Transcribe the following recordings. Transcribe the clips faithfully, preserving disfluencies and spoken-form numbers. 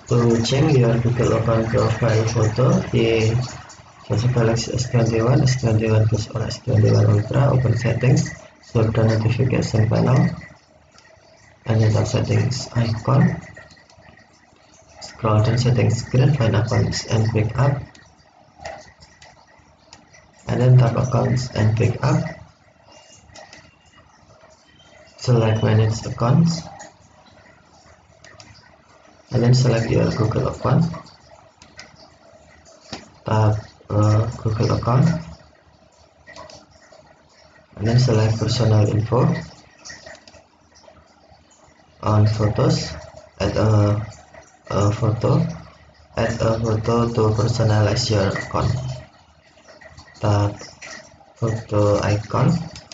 To change your Google account profile photo, the first select S twenty-one, S twenty-one plus or S twenty-one Ultra, open settings, swipe the notification panel, and then tap settings icon. Scroll down settings screen, find accounts and pick up, and then tap accounts and pick up. Select manage accounts, and then select your Google account. Tap uh, Google account, and then select personal info. On photos, add a, a photo, add a photo to personalize your account. Tap photo icon,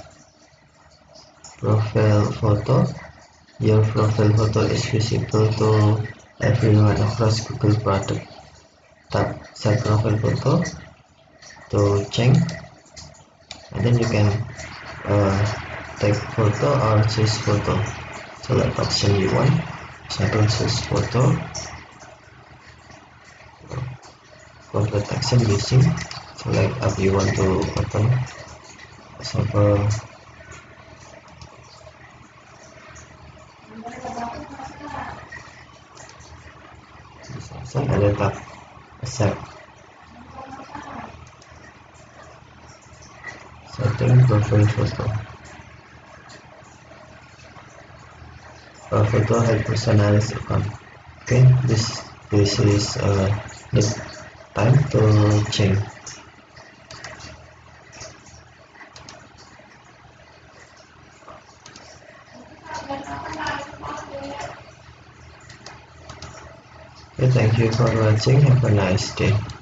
profile photo. Your profile photo is visible to everyone across Google product. Tap set profile photo to change, and then you can uh, take photo or choose photo. Select option you want. Example, choose photo. Complete action using. Select app you want to open. Example, and then tap accept. Setting profile photo. A photo has personalized account. Okay, this this is uh need time to change. Okay, thank you for watching. Have a nice day.